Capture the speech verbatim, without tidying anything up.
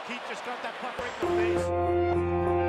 Keith just got that puck right in the face.